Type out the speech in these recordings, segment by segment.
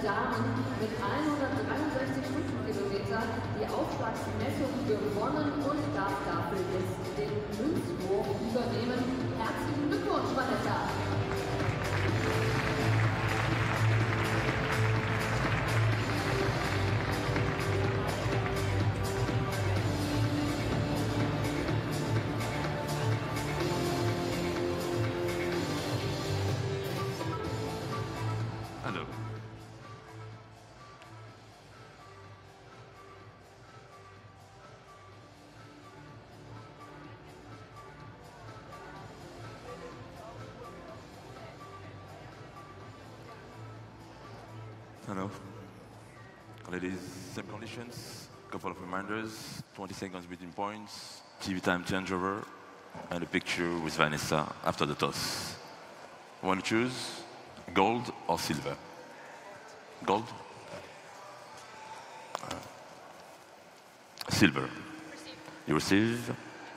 Damen mit 163 Stundenkilometer die Aufschlagsmessung gewonnen und darf dafür jetzt den Münzwurf übernehmen. Herzlichen Glückwunsch, Vanessa! Hello. Hello. Ladies, same conditions, couple of reminders, 20 seconds between points, TV time changeover, and a picture with Vanessa after the toss. Want to choose gold or silver? Gold? Silver. You receive.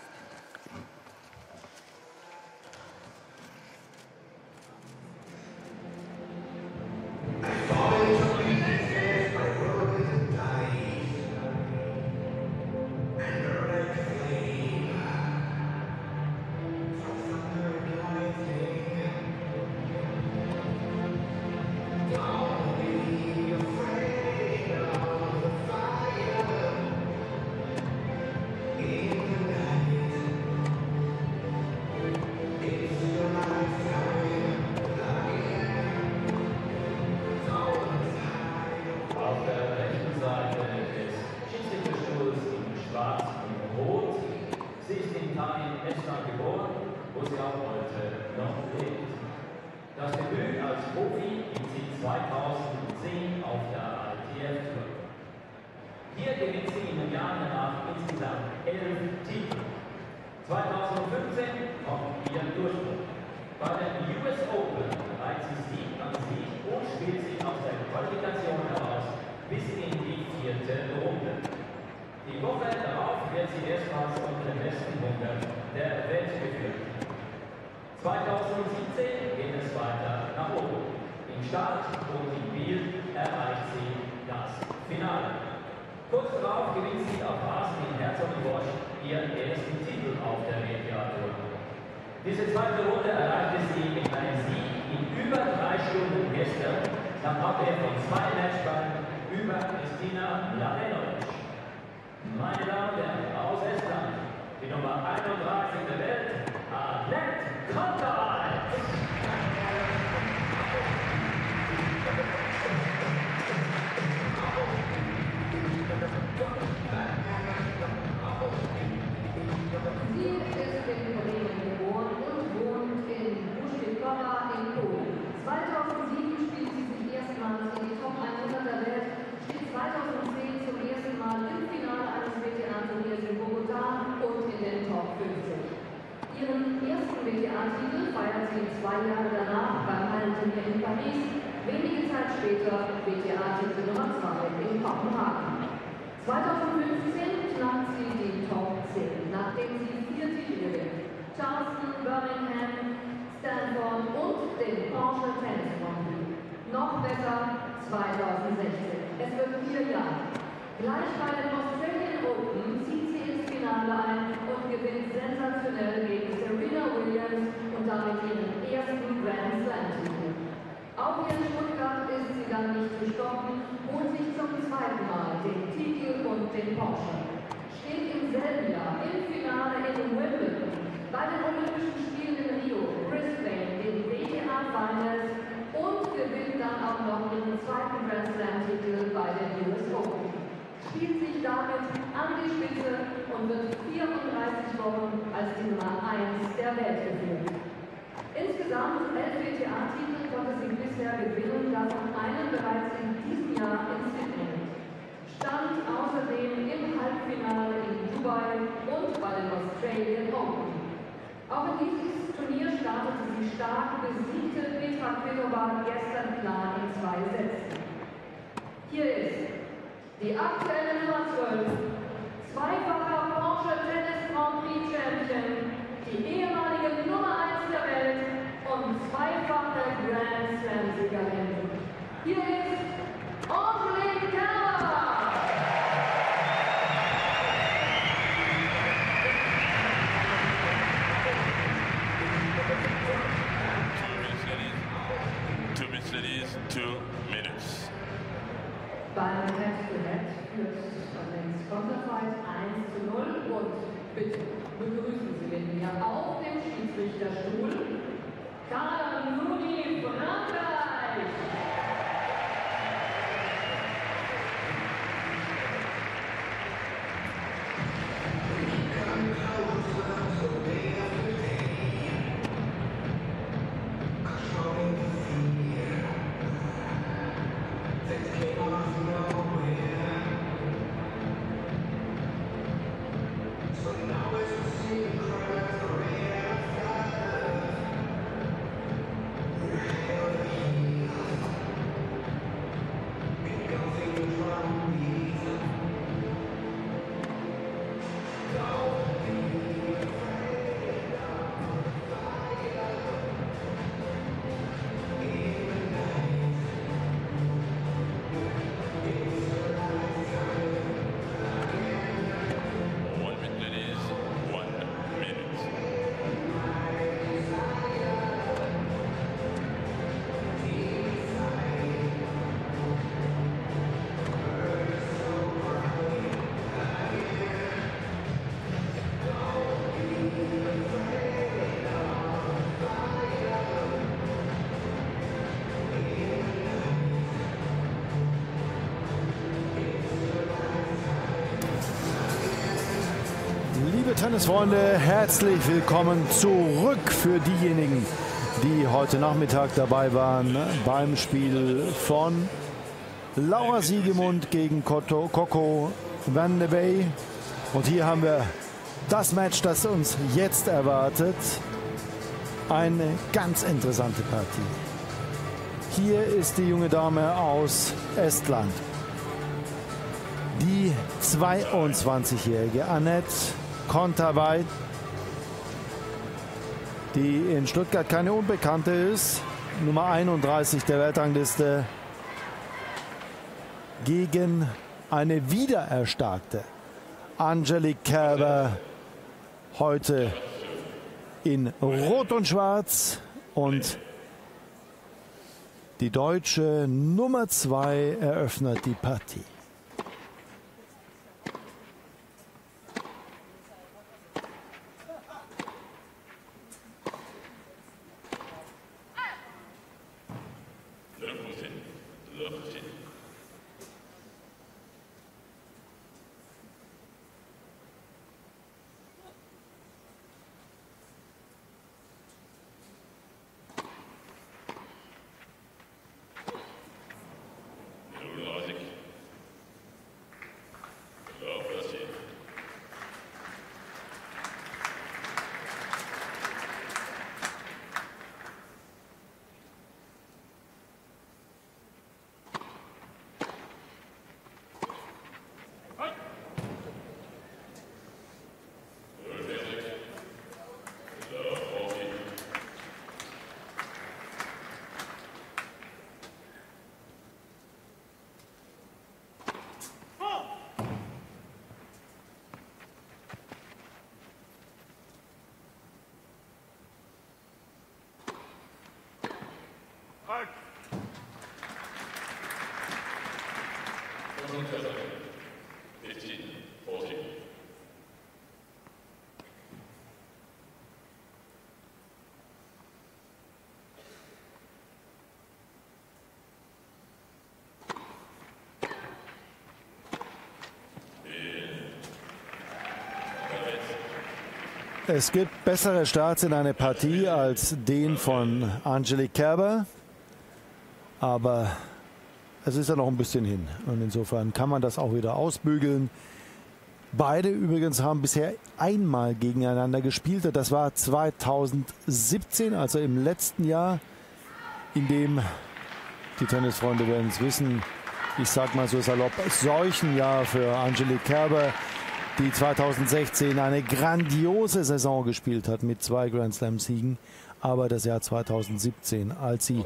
Wo sie auch heute noch lebt. Das Debüt als Profi gibt sie 2010 auf der ITF Tour. Hier gewinnt sie in den Jahren danach insgesamt 11 Titel. 2015 kommt ihr Durchbruch. Bei der US Open reiht sie Sieg an Sieg und spielt sich aus der Qualifikation heraus bis in die 4. Runde. Die Woche darauf wird sie erstmals unter den besten 100 der Welt geführt. 2017 geht es weiter nach oben. Im Start und im Biel erreicht sie das Finale. Kurz darauf gewinnt sie auf Rasen in Herzogenbosch ihren ersten Titel auf der WTA-Tour. Diese zweite Runde erreichte sie mit einem Sieg in über 3 Stunden gestern nach Abwehr von 2 Matchballen über Kristina Mladenovic. Meine Damen und Herren, aus Estland, die Nummer 31 der Welt, Anett Kontaveit. Sie ist in Bremen geboren und wohnt in Buschwikowa in Polen. 2007 spielt sie sich erstmals in die Top 100 der Welt, steht 2010 zum ersten Mal im Finale eines WTA-Turniers in Bogotá und in den Top 50. Ihren ersten WTA-Titel feiert sie 2 Jahre danach beim Hallenturnier in Paris, wenige Zeit später WTA-Titel Nummer 2 in Kopenhagen. 2015 knackt sie die Top 10, nachdem sie 4 Titel gewinnt: Charleston, Birmingham, Stanford und den Porsche Tennis Grand Prix. Noch besser 2016. Es wird 4 Jahre. Gleich bei den Australian Open zieht sie ins Finale ein und gewinnt sensationell gegen Serena Williams und damit ihren ersten Grand Slam-Titel. Auch hier in Stuttgart ist sie dann nicht zu stoppen, holt sich zum 2. Mal den Titel und den Porsche. Steht im selben Jahr im Finale in Wimbledon, bei den Olympischen Spielen in Rio, Brisbane, den WTA Finals und gewinnt dann auch noch ihren 2. Grand Slam-Titel bei den US Open. Spielt sich damit an die Spitze und wird 34 Wochen als die Nummer 1 der Welt geführt. Insgesamt 11 WTA-Titel konnte sie bisher gewinnen, davon einen bereits in diesem Jahr in Sydney. Stand außerdem im Halbfinale in Dubai und bei den Australian Open. Auch in dieses Turnier startete sie stark, besiegte Petra Kvitova gestern klar in 2 Sätzen. Hier ist die aktuelle Nummer 12, zweifacher Porsche Tennis Grand Prix Champion, die ehemalige Nummer 1 der Welt und zweifache Grand Slam-Siegerin. Hier ist minutes, ladies. 2 minutes. Beim Head-to-Head führt Lenz Konterfeit 1:0 und bitte begrüßen Sie mit mir auf dem Schiedsrichterstuhl Karl Luni Frankreich. Liebe Tennisfreunde, herzlich willkommen zurück für diejenigen, die heute Nachmittag dabei waren beim Spiel von Laura Siegemund gegen Coco Van de Wey. Und hier haben wir das Match, das uns jetzt erwartet. Eine ganz interessante Partie. Hier ist die junge Dame aus Estland. Die 22-jährige Anett Kontaveit, die in Stuttgart keine Unbekannte ist, Nummer 31 der Weltrangliste, gegen eine wiedererstarkte Angelique Kerber, heute in Rot und Schwarz, und die deutsche Nummer 2 eröffnet die Partie. Es gibt bessere Starts in eine Partie als den von Angelique Kerber, aber es ist ja noch ein bisschen hin und insofern kann man das auch wieder ausbügeln. Beide übrigens haben bisher einmal gegeneinander gespielt. Das war 2017, also im letzten Jahr, in dem, die Tennisfreunde werden es wissen, ich sag mal so salopp, solchen Jahr für Angelique Kerber, die 2016 eine grandiose Saison gespielt hat mit 2 Grand Slam-Siegen. Aber das Jahr 2017, als sie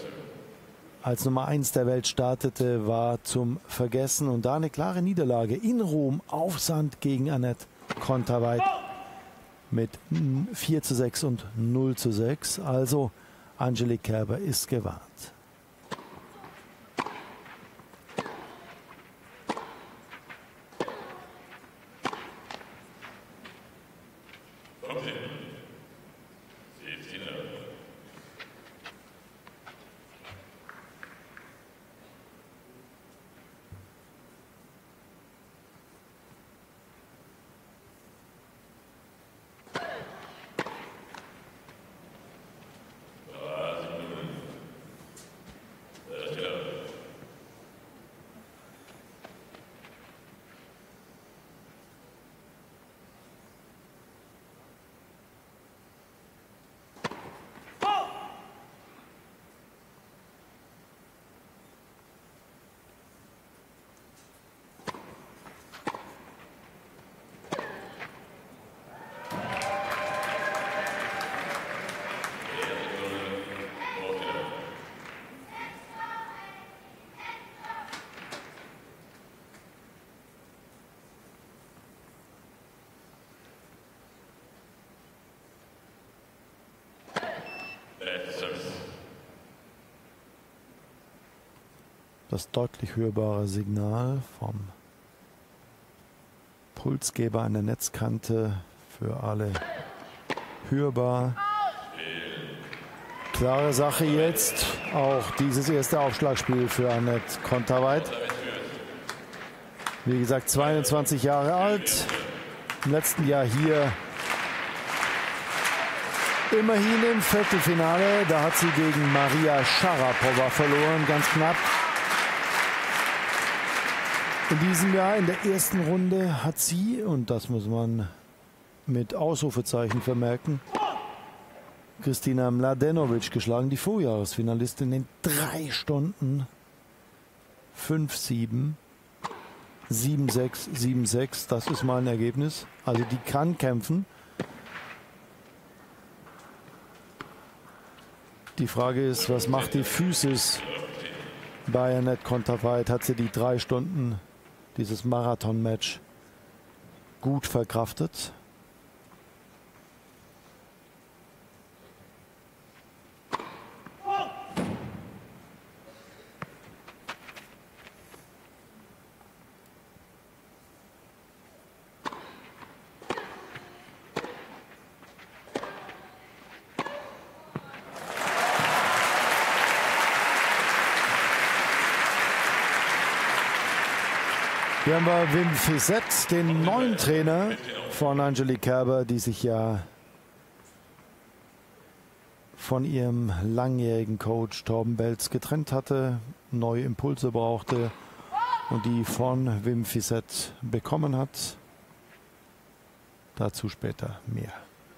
als Nummer 1 der Welt startete, war zum Vergessen. Und da eine klare Niederlage in Rom auf Sand gegen Anett Kontaveit mit 4:6 und 0:6. Also Angelique Kerber ist gewarnt. Das deutlich hörbare Signal vom Pulsgeber an der Netzkante für alle hörbar. Klare Sache jetzt, auch dieses erste Aufschlagspiel für Anett Kontaveit. Wie gesagt, 22 Jahre alt, im letzten Jahr hier immerhin im Viertelfinale. Da hat sie gegen Maria Sharapova verloren, ganz knapp. In diesem Jahr in der ersten Runde hat sie, und das muss man mit Ausrufezeichen vermerken, Kristina Mladenovic geschlagen, die Vorjahresfinalistin, in 3 Stunden 5-7, 7-6, 7-6. Das ist mal ein Ergebnis. Also die kann kämpfen. Die Frage ist, was macht die Physis bei Anett Kontaveit? Hat sie die 3 Stunden, dieses Marathon-Match, gut verkraftet? Hier haben wir Wim Fissette, den neuen Trainer von Angelique Kerber, die sich ja von ihrem langjährigen Coach Torben Belz getrennt hatte, neue Impulse brauchte und die von Wim Fissette bekommen hat. Dazu später mehr.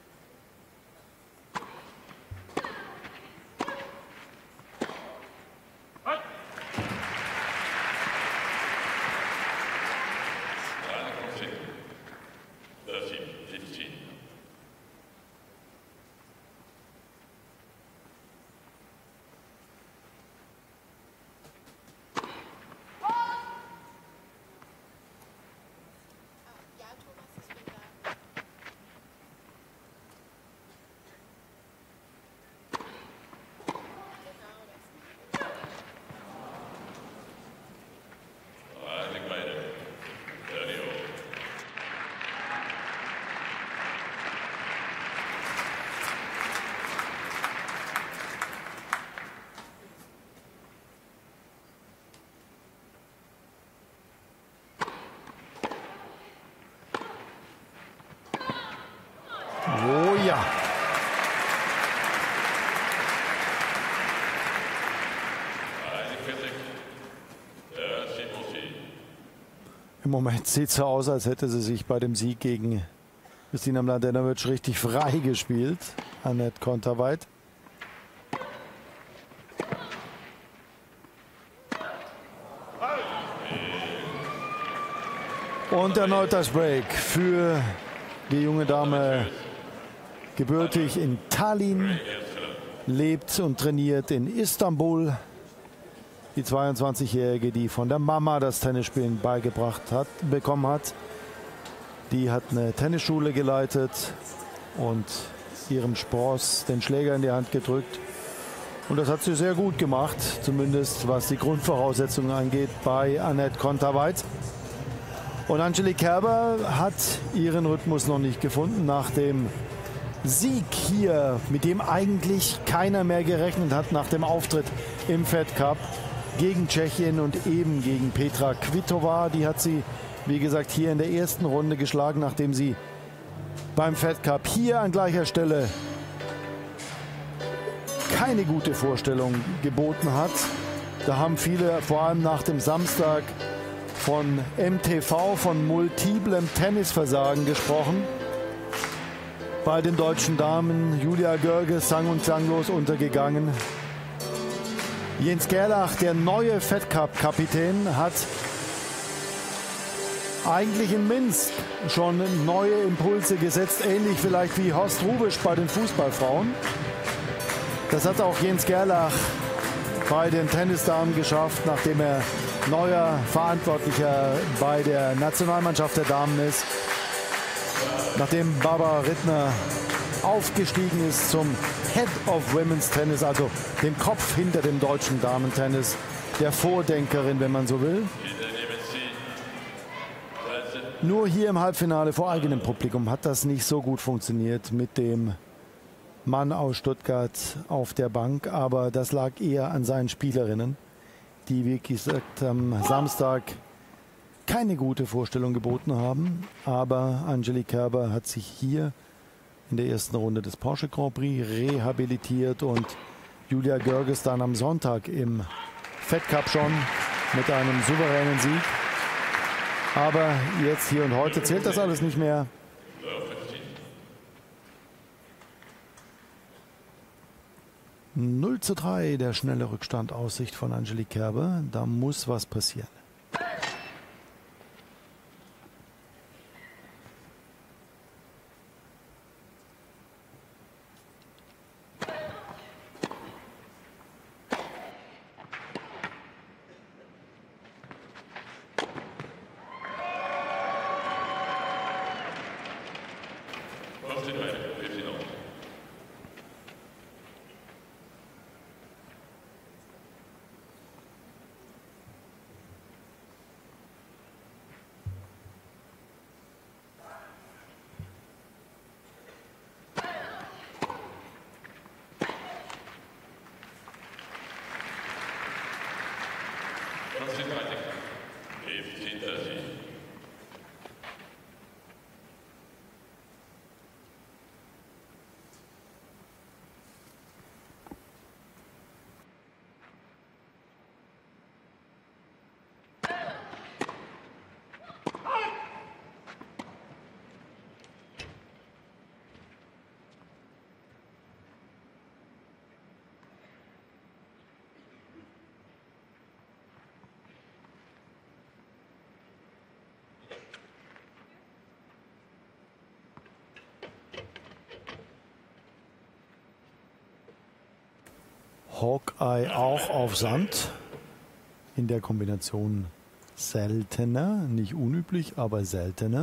Oh ja. Im Moment sieht es so aus, als hätte sie sich bei dem Sieg gegen Kristina Mladenovic richtig frei gespielt. Anett Kontaveit. Und erneut das Break für die junge Dame, gebürtig in Tallinn, lebt und trainiert in Istanbul. Die 22-Jährige, die von der Mama das Tennisspielen bekommen hat. Die hat eine Tennisschule geleitet und ihrem Spross den Schläger in die Hand gedrückt. Und das hat sie sehr gut gemacht, zumindest was die Grundvoraussetzungen angeht bei Anett Kontaveit. Und Angelique Kerber hat ihren Rhythmus noch nicht gefunden nach dem Sieg hier, mit dem eigentlich keiner mehr gerechnet hat nach dem Auftritt im Fed Cup gegen Tschechien und eben gegen Petra Kvitova. Die hat sie, wie gesagt, hier in der ersten Runde geschlagen, nachdem sie beim Fed Cup hier an gleicher Stelle keine gute Vorstellung geboten hat. Da haben viele, vor allem nach dem Samstag, von MTV, von multiplem Tennisversagen gesprochen. Bei den deutschen Damen Julia Görges sang- und klanglos untergegangen. Jens Gerlach, der neue Fed Cup-Kapitän, hat eigentlich in Minsk schon neue Impulse gesetzt, ähnlich vielleicht wie Horst Hrubesch bei den Fußballfrauen. Das hat auch Jens Gerlach bei den Tennisdamen geschafft, nachdem er neuer Verantwortlicher bei der Nationalmannschaft der Damen ist. Nachdem Barbara Rittner aufgestiegen ist zum Head of Women's Tennis, also dem Kopf hinter dem deutschen Damentennis, der Vordenkerin, wenn man so will. Nur hier im Halbfinale vor eigenem Publikum hat das nicht so gut funktioniert mit dem Mann aus Stuttgart auf der Bank. Aber das lag eher an seinen Spielerinnen, die, wie gesagt, am Samstag keine gute Vorstellung geboten haben. Aber Angelique Kerber hat sich hier in der ersten Runde des Porsche Grand Prix rehabilitiert und Julia Görges dann am Sonntag im Fed Cup schon mit einem souveränen Sieg. Aber jetzt, hier und heute zählt das alles nicht mehr. Null zu 3, der schnelle Rückstand aus Sicht von Angelique Kerber. Da muss was passieren. Hawkeye auch auf Sand. In der Kombination seltener, nicht unüblich, aber seltener.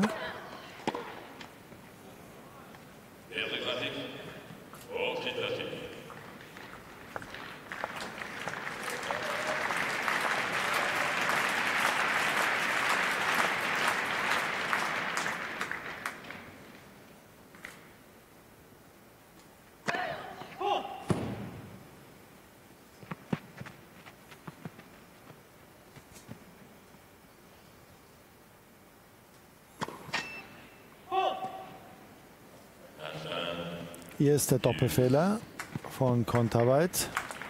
Hier ist der Doppelfehler von Kontaveit.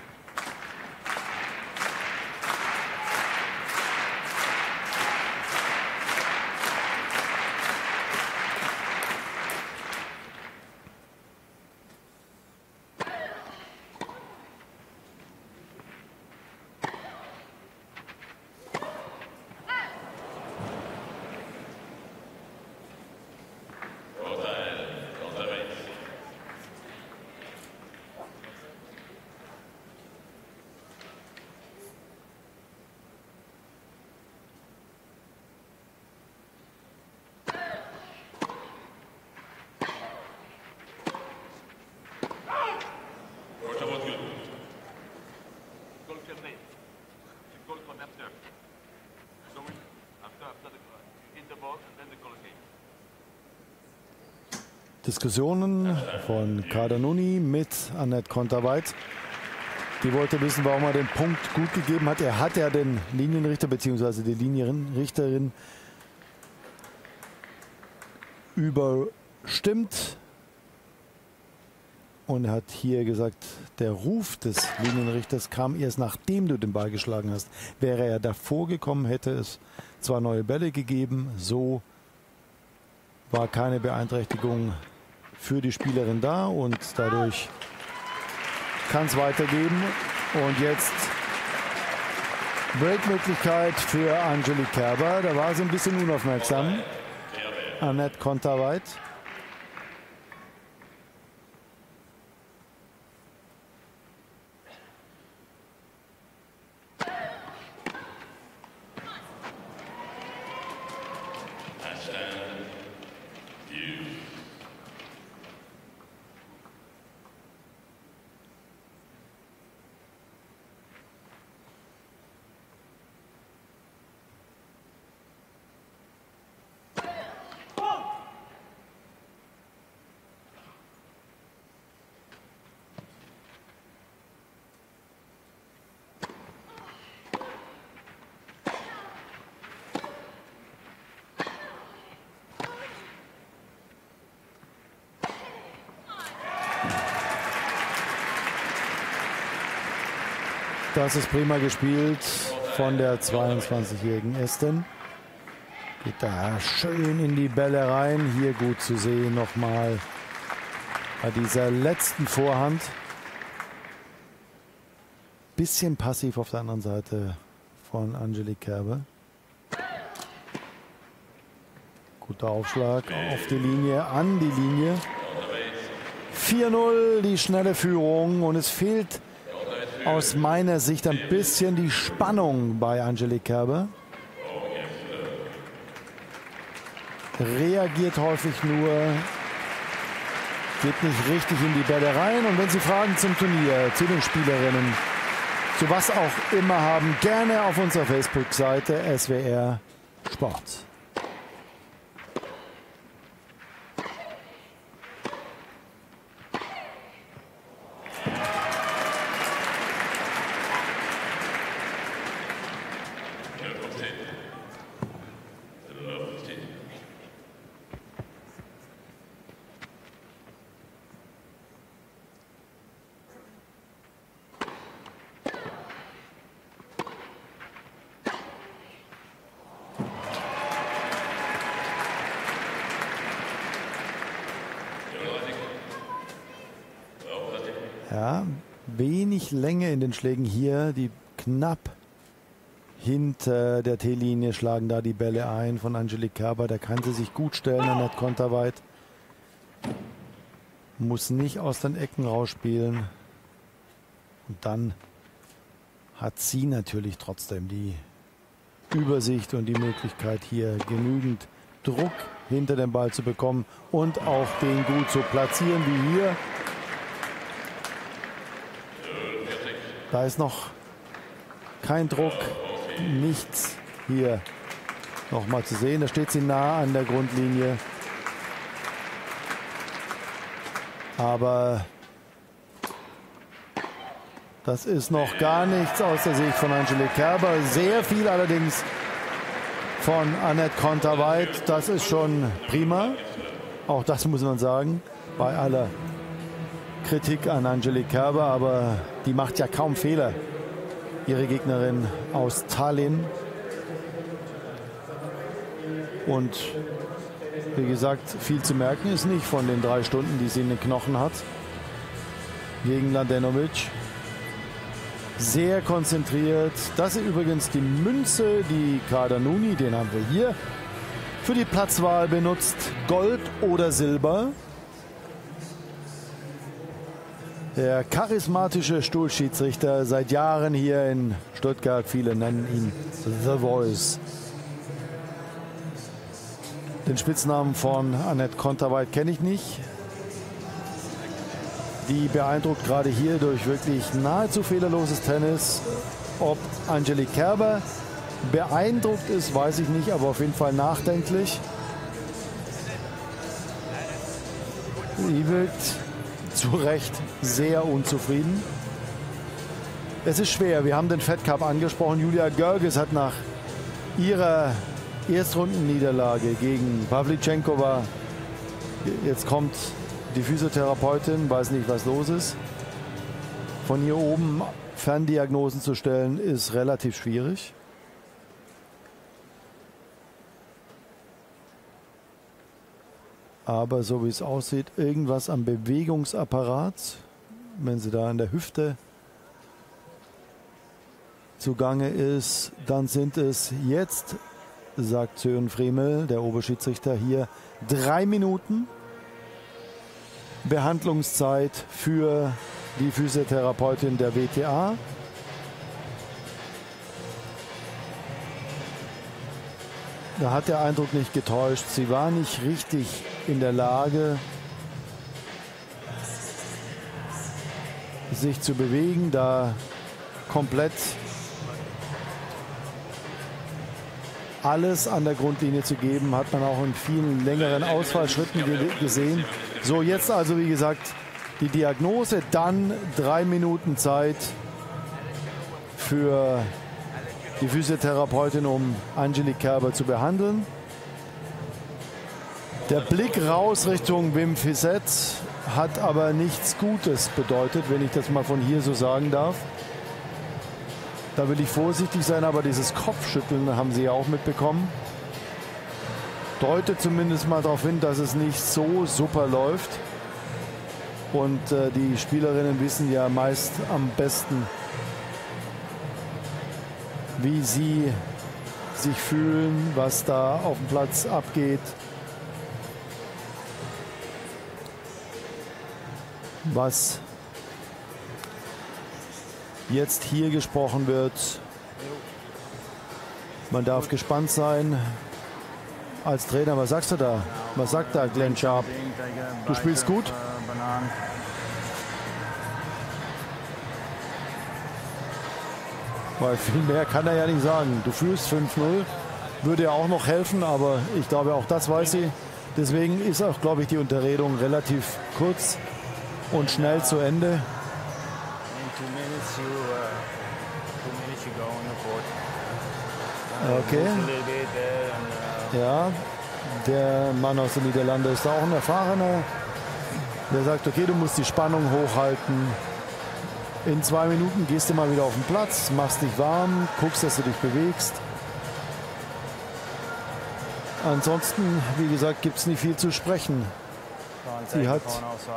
Diskussionen von Kader Nuni mit Anett Kontaveit. Die wollte wissen, warum er den Punkt gut gegeben hat. Er hat ja den Linienrichter bzw. die Linienrichterin überstimmt. Und er hat hier gesagt, der Ruf des Linienrichters kam erst nachdem du den Ball geschlagen hast. Wäre er davor gekommen, hätte es zwar neue Bälle gegeben, so war keine Beeinträchtigung für die Spielerin da und dadurch kann es weitergehen. Und jetzt Breakmöglichkeit für Angelique Kerber. Da war sie ein bisschen unaufmerksam. Anett Kontaveit. Das ist prima gespielt von der 22-jährigen Estin. Geht da schön in die Bälle rein. Hier gut zu sehen nochmal bei dieser letzten Vorhand. Bisschen passiv auf der anderen Seite von Angelique Kerber. Guter Aufschlag auf die Linie, an die Linie. 4-0 die schnelle Führung und es fehlt aus meiner Sicht ein bisschen die Spannung bei Angelique Kerber. Reagiert häufig nur, geht nicht richtig in die Bälle rein. Und wenn Sie Fragen zum Turnier, zu den Spielerinnen, zu was auch immer haben, gerne auf unserer Facebook-Seite SWR Sport. Ja, wenig Länge in den Schlägen hier, die knapp hinter der T-Linie schlagen da die Bälle ein von Angelique Kerber. Da kann sie sich gut stellen, Anett Kontaveit. Muss nicht aus den Ecken rausspielen. Und dann hat sie natürlich trotzdem die Übersicht und die Möglichkeit, hier genügend Druck hinter dem Ball zu bekommen und auch den gut zu platzieren wie hier. Da ist noch kein Druck, nichts hier nochmal zu sehen. Da steht sie nah an der Grundlinie. Aber das ist noch gar nichts aus der Sicht von Angelique Kerber. Sehr viel allerdings von Anett Kontaveit. Das ist schon prima. Auch das muss man sagen, bei aller Kritik an Angelique Kerber, aber die macht ja kaum Fehler. Ihre Gegnerin aus Tallinn. Und wie gesagt, viel zu merken ist nicht von den 3 Stunden, die sie in den Knochen hat. Gegen Mladenovic. Sehr konzentriert. Das ist übrigens die Münze, die Kader Nuni, den haben wir hier, für die Platzwahl benutzt. Gold oder Silber. Der charismatische Stuhlschiedsrichter seit Jahren hier in Stuttgart. Viele nennen ihn The Voice. Den Spitznamen von Anett Kontaveit kenne ich nicht. Die beeindruckt gerade hier durch wirklich nahezu fehlerloses Tennis. Ob Angelique Kerber beeindruckt ist, weiß ich nicht, aber auf jeden Fall nachdenklich. Sie wirkt zu Recht sehr unzufrieden. Es ist schwer. Wir haben den Fed Cup angesprochen. Julia Görges hat nach ihrer Erstrundenniederlage gegen Pavlyuchenkova, jetzt kommt die Physiotherapeutin, weiß nicht, was los ist. Von hier oben Ferndiagnosen zu stellen, ist relativ schwierig. Aber so wie es aussieht, irgendwas am Bewegungsapparat, wenn sie da an der Hüfte zugange ist, dann sind es jetzt, sagt Sören Fremel, der Oberschiedsrichter, hier 3 Minuten Behandlungszeit für die Physiotherapeutin der WTA. Da hat der Eindruck nicht getäuscht. Sie war nicht richtig in der Lage, sich zu bewegen, da komplett alles an der Grundlinie zu geben, hat man auch in vielen längeren Ausfallschritten gesehen. So, jetzt also wie gesagt die Diagnose, dann 3 Minuten Zeit für die Physiotherapeutin, um Angelique Kerber zu behandeln. Der Blick raus Richtung Wim Fissette hat aber nichts Gutes bedeutet, wenn ich das mal von hier so sagen darf. Da will ich vorsichtig sein, aber dieses Kopfschütteln haben Sie ja auch mitbekommen. Deutet zumindest mal darauf hin, dass es nicht so super läuft. Und die Spielerinnen wissen ja meist am besten, wie sie sich fühlen, was da auf dem Platz abgeht. Was jetzt hier gesprochen wird. Man darf gespannt sein. Als Trainer, was sagst du da? Was sagt da Glenn Sharp? Du spielst gut? Weil viel mehr kann er ja nicht sagen. Du führst 5-0, würde ja auch noch helfen, aber ich glaube, auch das weiß sie. Deswegen ist auch, glaube ich, die Unterredung relativ kurz und schnell zu Ende. Okay. Ja, der Mann aus den Niederlanden ist auch ein Erfahrener. Der sagt, okay, du musst die Spannung hochhalten. In 2 Minuten gehst du mal wieder auf den Platz, machst dich warm, guckst, dass du dich bewegst. Ansonsten, wie gesagt, gibt es nicht viel zu sprechen. Sie hat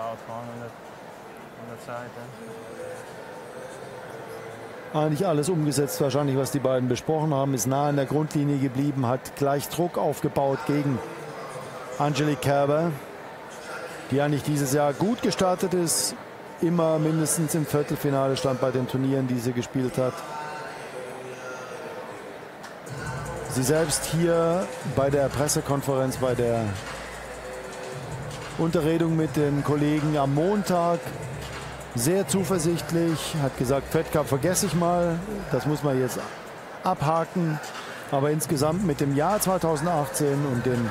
eigentlich alles umgesetzt, wahrscheinlich, was die beiden besprochen haben, ist nah an der Grundlinie geblieben, hat gleich Druck aufgebaut gegen Angelique Kerber, die eigentlich dieses Jahr gut gestartet ist, immer mindestens im Viertelfinale stand bei den Turnieren, die sie gespielt hat. Sie selbst hier bei der Pressekonferenz, bei der Unterredung mit den Kollegen am Montag sehr zuversichtlich, hat gesagt, Fed Cup vergesse ich mal, das muss man jetzt abhaken. Aber insgesamt mit dem Jahr 2018 und den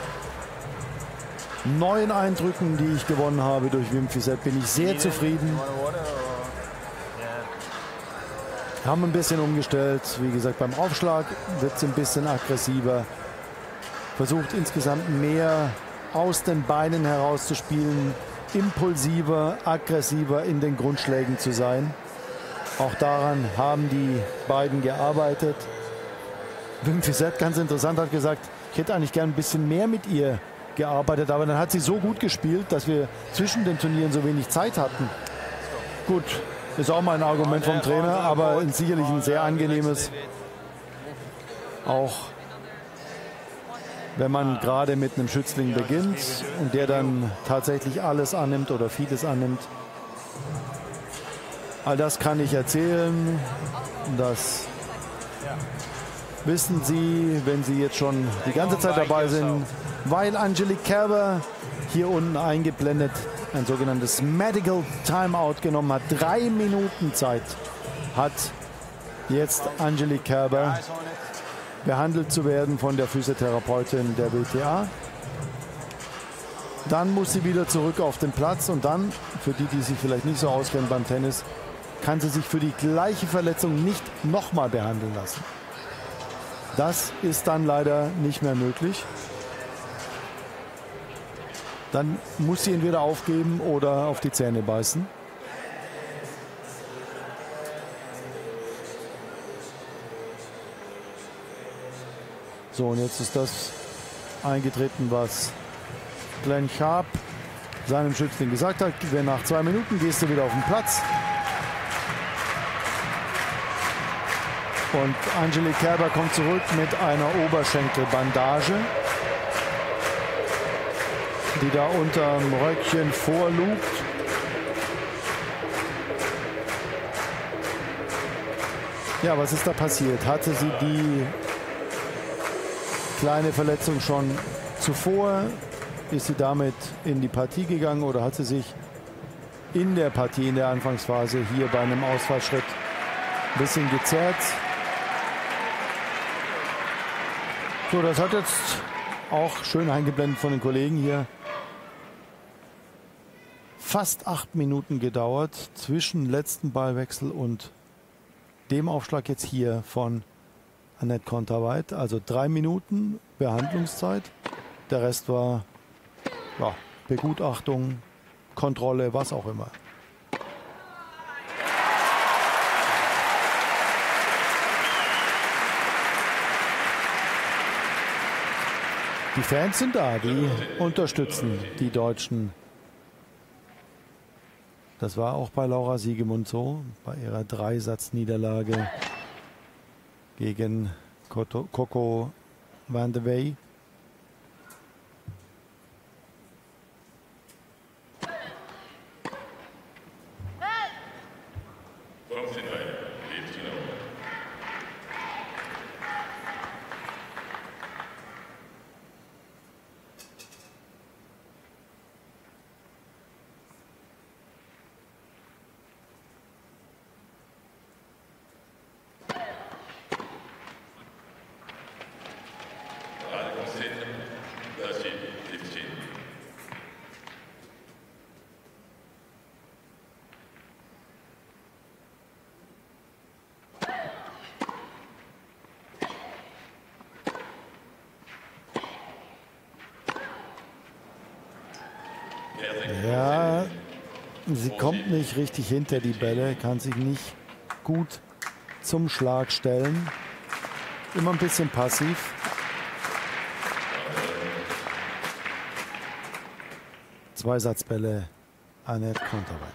neuen Eindrücken, die ich gewonnen habe durch Wim Fissette, bin ich sehr zufrieden. Haben ein bisschen umgestellt. Wie gesagt, beim Aufschlag wird es ein bisschen aggressiver. Versucht insgesamt mehr aus den Beinen herauszuspielen. Impulsiver, aggressiver in den Grundschlägen zu sein. Auch daran haben die beiden gearbeitet. Wim Fissette, ganz interessant, hat gesagt, ich hätte eigentlich gern ein bisschen mehr mit ihr gearbeitet, aber dann hat sie so gut gespielt, dass wir zwischen den Turnieren so wenig Zeit hatten. Gut, ist auch mal ein Argument vom Trainer, aber sicherlich ein sehr angenehmes. Auch wenn man gerade mit einem Schützling beginnt und der dann tatsächlich alles annimmt oder vieles annimmt. All das kann ich erzählen. Das wissen Sie, wenn Sie jetzt schon die ganze Zeit dabei sind, weil Angelique Kerber hier unten eingeblendet ein sogenanntes Medical Timeout genommen hat. 3 Minuten Zeit hat jetzt Angelique Kerber, behandelt zu werden von der Physiotherapeutin der WTA. Dann muss sie wieder zurück auf den Platz und dann, für die, die sich vielleicht nicht so auskennen beim Tennis, kann sie sich für die gleiche Verletzung nicht nochmal behandeln lassen. Das ist dann leider nicht mehr möglich. Dann muss sie entweder aufgeben oder auf die Zähne beißen. So, und jetzt ist das eingetreten, was Glenn Sharp seinem Schützling gesagt hat. Wenn nach 2 Minuten gehst du wieder auf den Platz. Und Angelique Kerber kommt zurück mit einer Oberschenkelbandage, die da unterm Röckchen vorlugt. Ja, was ist da passiert? Hatte sie die kleine Verletzung schon zuvor? Ist sie damit in die Partie gegangen oder hat sie sich in der Partie, in der Anfangsphase hier bei einem Ausfallschritt ein bisschen gezerrt? So, das hat jetzt auch schön eingeblendet von den Kollegen hier. Fast 8 Minuten gedauert zwischen letzten Ballwechsel und dem Aufschlag jetzt hier von Anett Kontaveit. Also 3 Minuten Behandlungszeit. Der Rest war ja, Begutachtung, Kontrolle, was auch immer. Die Fans sind da, die unterstützen die Deutschen. Das war auch bei Laura Siegemund so, bei ihrer Dreisatzniederlage gegen Coco van de Wey. Ja, sie kommt nicht richtig hinter die Bälle, kann sich nicht gut zum Schlag stellen. Immer ein bisschen passiv. Zweisatzbälle, Anett Kontaveit.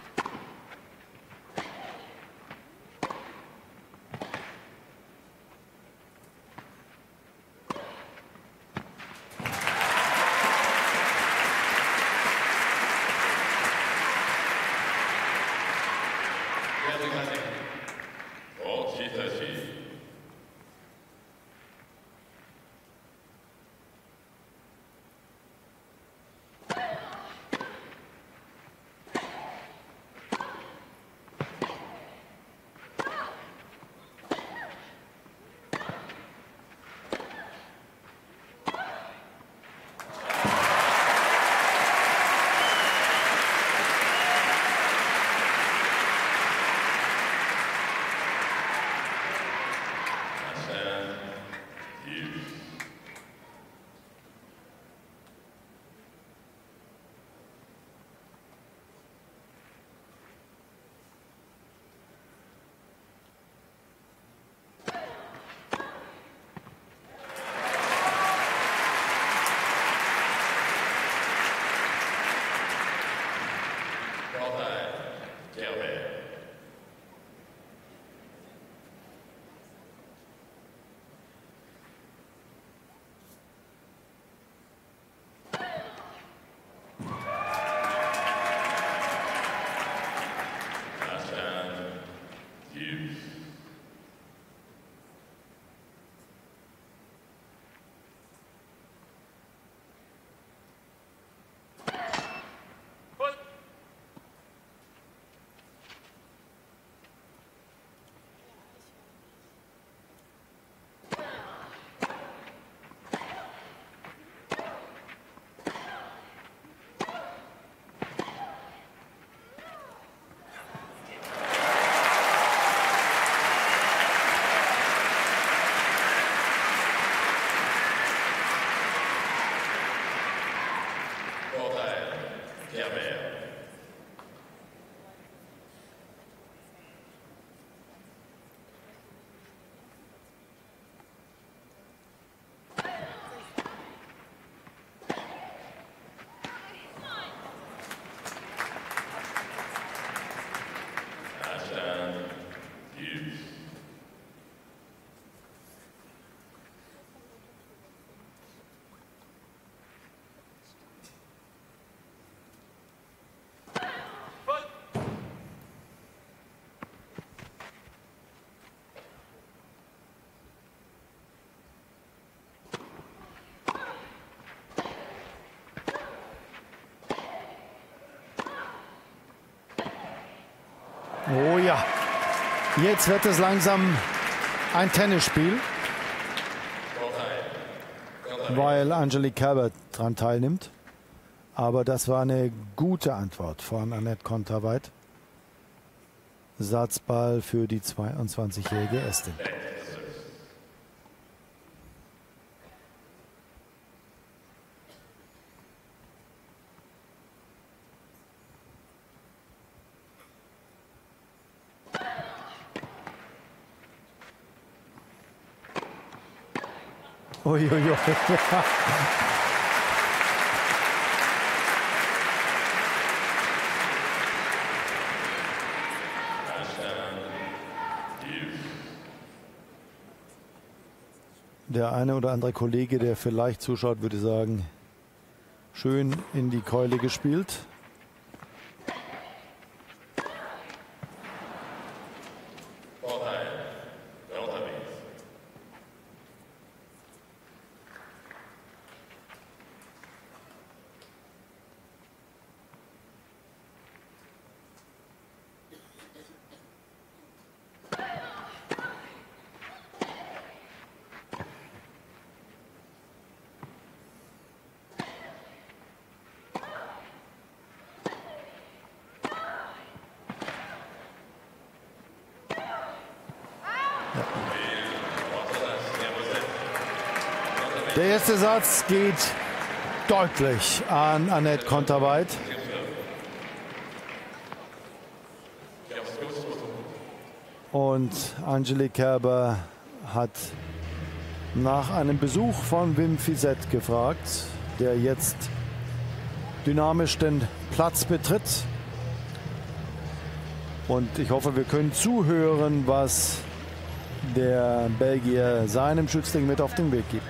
Oh ja, jetzt wird es langsam ein Tennisspiel, weil Angelique Kerber daran teilnimmt. Aber das war eine gute Antwort von Anett Kontaveit. Satzball für die 22-jährige Estin. Uiuiui. Der eine oder andere Kollege, der vielleicht zuschaut, würde sagen, schön in die Keule gespielt. Der erste Satz geht deutlich an Anett Kontaveit. Und Angelique Kerber hat nach einem Besuch von Wim Fissette gefragt, der jetzt dynamisch den Platz betritt. Und ich hoffe, wir können zuhören, was der Belgier seinem Schützling mit auf den Weg gibt.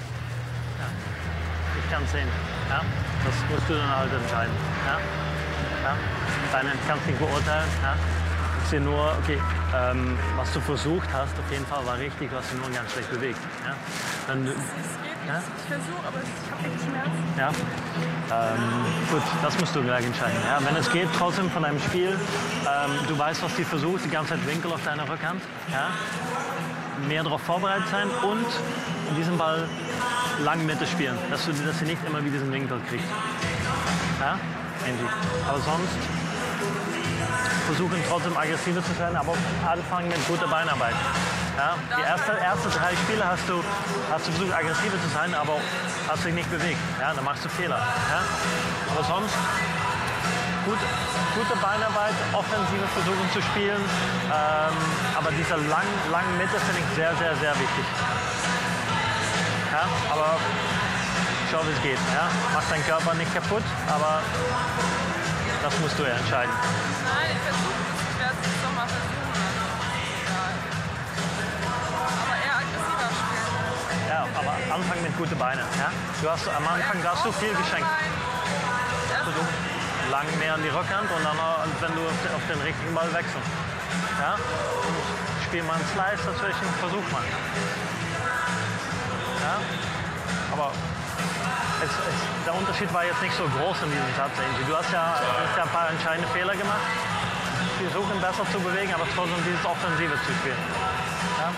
Ich kann sehen. Ja? Das musst du dann halt entscheiden. Ja? Ja? Deinen kannst du nicht beurteilen. Ja? Ich sehe nur, okay, was du versucht hast, auf jeden Fall war richtig, was du nur ganz schlecht bewegt. Ja? Dann, Es geht nicht. Ja? Ich versuche, aber ich habe echt Schmerzen. Ja? Gut, das musst du gleich entscheiden. Ja? Wenn es geht, trotzdem von deinem Spiel, du weißt, was die versucht, die ganze Zeit Winkel auf deiner Rückhand. Ja? Mehr darauf vorbereitet sein und in diesem Ball lang Mitte spielen, dass sie nicht immer wie diesen Winkel kriegt. Ja? Angie. Aber sonst versuchen trotzdem aggressiver zu sein, aber anfangen mit guter Beinarbeit. Ja? Die ersten 3 Spiele hast du versucht aggressiver zu sein, aber hast dich nicht bewegt. Ja? Dann machst du Fehler. Ja? Aber sonst gute Beinarbeit, offensive versuchen zu spielen, aber diese langen Mitte finde ich sehr, sehr, sehr wichtig. Ja, aber schau, wie es geht. Ja? Mach deinen Körper nicht kaputt, aber das musst du ja entscheiden. Nein, ich versuche es. Ich werde es noch mal versuchen. Aber eher aggressiver spielen. Ja, aber anfangen mit guten Beinen. Ja? Am Anfang hast du viel geschenkt. Versuch lang mehr an die Rückhand und dann, wenn du auf den richtigen Ball wechseln. Ja? Und spiel mal einen Slice dazwischen, versuch mal. Ja? Aber der Unterschied war jetzt nicht so groß in diesem Satz. Du hast ja ein paar entscheidende Fehler gemacht. Wir versuchen besser zu bewegen, aber trotzdem dieses Offensive zu spielen. Ja?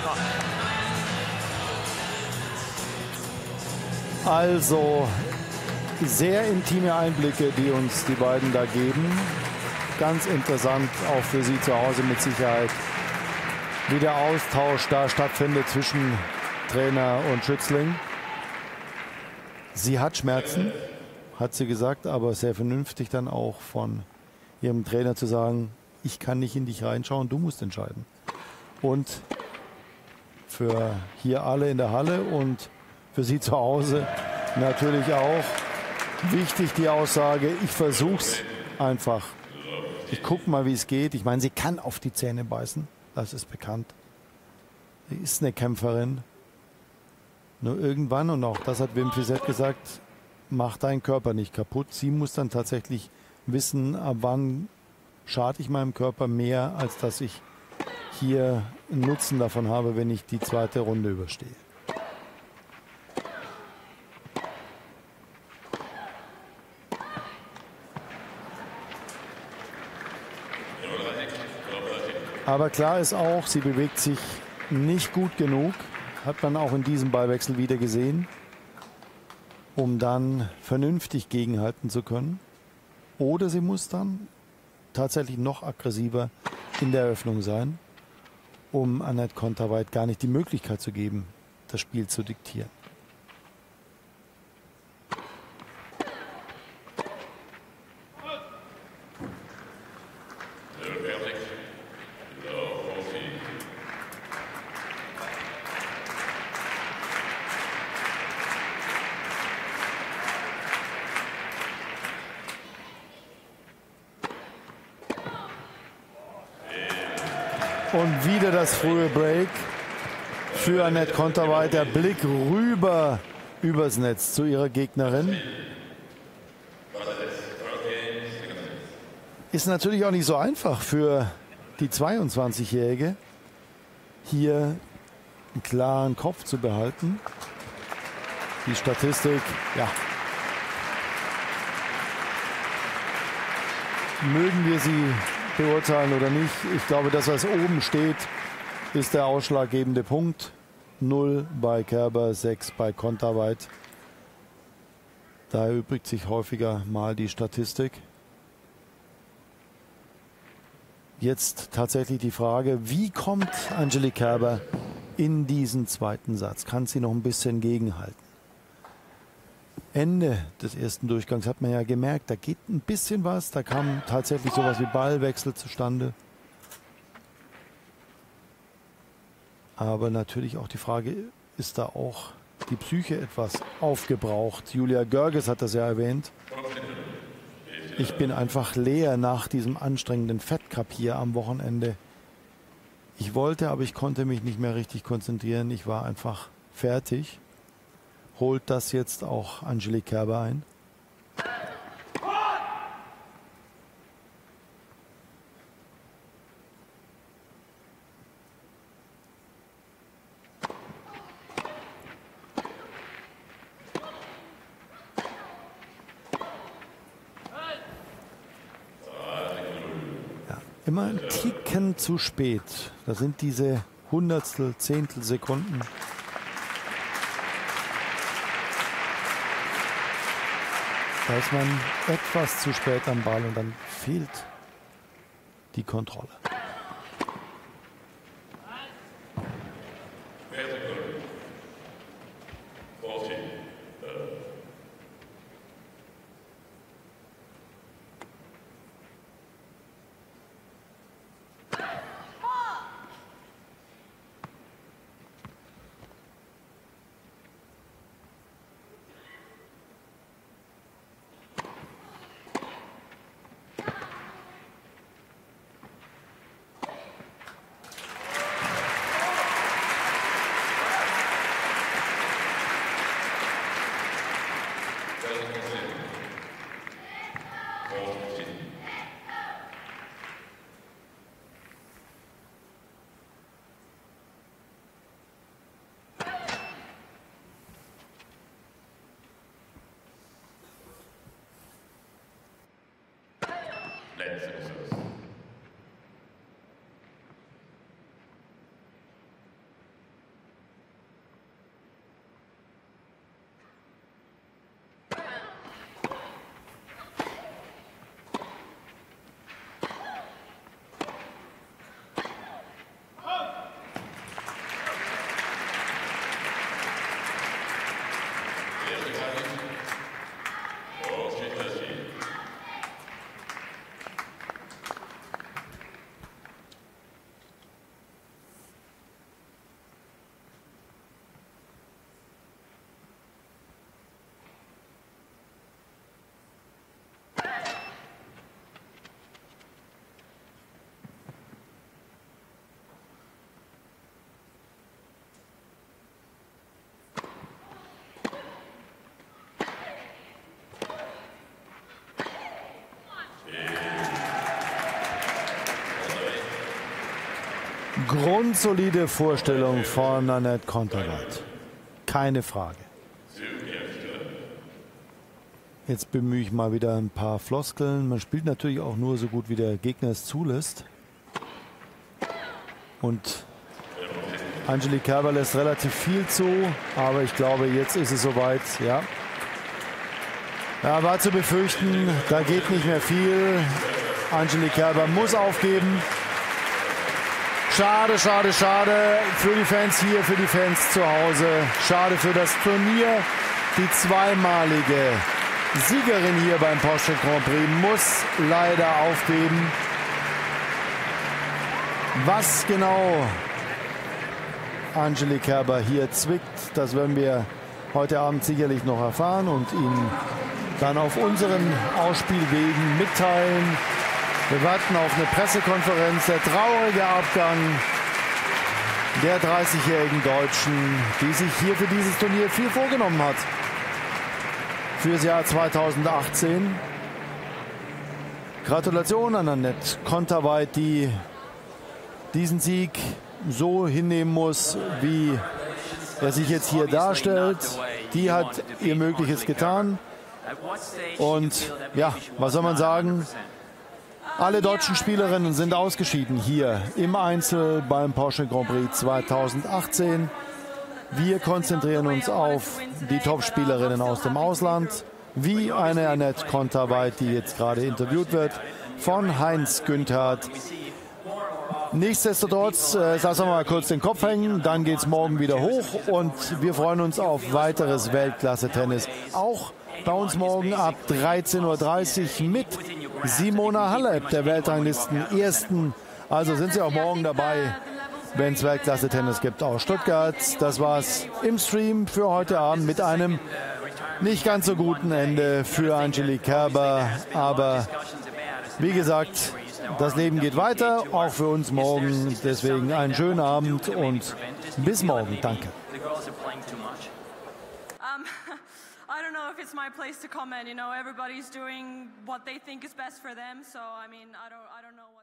So. Also sehr intime Einblicke, die uns die beiden da geben. Ganz interessant, auch für Sie zu Hause mit Sicherheit, wie der Austausch da stattfindet zwischen Trainer und Schützling. Sie hat Schmerzen, hat sie gesagt, aber sehr vernünftig dann auch von ihrem Trainer zu sagen, ich kann nicht in dich reinschauen, du musst entscheiden. Und für hier alle in der Halle und für Sie zu Hause natürlich auch wichtig die Aussage, ich versuch's einfach. Ich gucke mal, wie es geht. Ich meine, sie kann auf die Zähne beißen, das ist bekannt. Sie ist eine Kämpferin. Nur irgendwann, und auch das hat Wim Fissette gesagt, mach deinen Körper nicht kaputt. Sie muss dann tatsächlich wissen, ab wann schade ich meinem Körper mehr, als dass ich hier einen Nutzen davon habe, wenn ich die zweite Runde überstehe. Aber klar ist auch, sie bewegt sich nicht gut genug. Hat man auch in diesem Ballwechsel wieder gesehen, um dann vernünftig gegenhalten zu können. Oder sie muss dann tatsächlich noch aggressiver in der Eröffnung sein, um Anett Kontaveit gar nicht die Möglichkeit zu geben, das Spiel zu diktieren. Und wieder das frühe Break für Anett Kontaveit. Der Blick rüber übers Netz zu ihrer Gegnerin. Ist natürlich auch nicht so einfach für die 22-Jährige, hier einen klaren Kopf zu behalten. Die Statistik, ja. Mögen wir sie beurteilen oder nicht? Ich glaube, das, was oben steht, ist der ausschlaggebende Punkt. 0 bei Kerber, 6 bei Kontaveit. Da erübrigt sich häufiger mal die Statistik. Jetzt tatsächlich die Frage, wie kommt Angelique Kerber in diesen zweiten Satz? Kann sie noch ein bisschen gegenhalten? Ende des ersten Durchgangs hat man ja gemerkt, da geht ein bisschen was. Da kam tatsächlich sowas wie Ballwechsel zustande. Aber natürlich auch die Frage, ist da auch die Psyche etwas aufgebraucht? Julia Görges hat das ja erwähnt. Ich bin einfach leer nach diesem anstrengenden Fed Cup hier am Wochenende. Ich wollte, aber ich konnte mich nicht mehr richtig konzentrieren. Ich war einfach fertig. Holt das jetzt auch Angelique Kerber ein? Immer ein Ticken zu spät. Das sind diese Hundertstel, Zehntelsekunden. Da ist man etwas zu spät am Ball und dann fehlt die Kontrolle. Grundsolide Vorstellung von Anett Kontaveit. Keine Frage. Jetzt bemühe ich mal wieder ein paar Floskeln. Man spielt natürlich auch nur so gut, wie der Gegner es zulässt. Und Angelique Kerber lässt relativ viel zu, aber ich glaube, jetzt ist es soweit. Ja, war zu befürchten, da geht nicht mehr viel. Angelique Kerber muss aufgeben. Schade, schade, schade für die Fans hier, für die Fans zu Hause. Schade für das Turnier. Die zweimalige Siegerin hier beim Porsche Grand Prix muss leider aufgeben. Was genau Angelique Kerber hier zwickt, das werden wir heute Abend sicherlich noch erfahren und Ihnen dann auf unseren Ausspielwegen mitteilen. Wir warten auf eine Pressekonferenz. Der traurige Abgang der 30-jährigen Deutschen, die sich hier für dieses Turnier viel vorgenommen hat. Fürs Jahr 2018. Gratulation an Anett Kontaveit, die diesen Sieg so hinnehmen muss, wie er sich jetzt hier darstellt. Die hat ihr Mögliches getan. Und ja, was soll man sagen? Alle deutschen Spielerinnen sind ausgeschieden hier im Einzel beim Porsche Grand Prix 2018. Wir konzentrieren uns auf die Top-Spielerinnen aus dem Ausland, wie eine Anett Kontaveit, die jetzt gerade interviewt wird von Heinz Günthard. Nichtsdestotrotz, lassen wir mal kurz den Kopf hängen, dann geht es morgen wieder hoch und wir freuen uns auf weiteres Weltklasse-Tennis. Auch bei uns morgen ab 13:30 Uhr mit Simona Halep, der Weltranglisten-Ersten. Also sind Sie auch morgen dabei, wenn es Weltklasse-Tennis gibt aus Stuttgart. Das war's im Stream für heute Abend mit einem nicht ganz so guten Ende für Angelique Kerber. Aber wie gesagt, das Leben geht weiter, auch für uns morgen. Deswegen einen schönen Abend und bis morgen. Danke. I don't know if it's my place to comment. You know, everybody's doing what they think is best for them. So, I mean, I don't know.